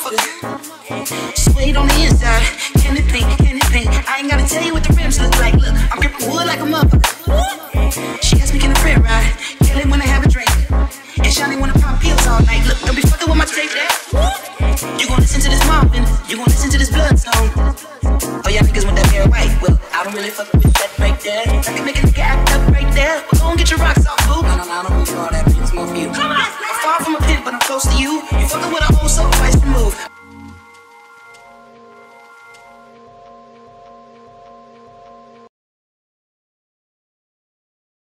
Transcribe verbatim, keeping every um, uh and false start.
motherfucker. Suede on the inside, can it be, can it be? I ain't gotta tell you what the rims look like. Look, I'm gripping wood like a motherfucker. She asked me can a friend ride, kill it when I have a drink. And Shawty wanna pop pills all night. Look, don't be fucking with my tape there. You gon' listen to this Marvin, you gon' listen to this Bloodstone. Oh, y'all niggas want that hair white. Well, I don't really fuck with that right there. I can make a nigga act up right there. Well, go and get your rocks off, boo. No, no, no, I don't move for all that. It's more for you. Come on, I'm far from a pimp, but I'm close to you. You fucking with an old soul, twice removed.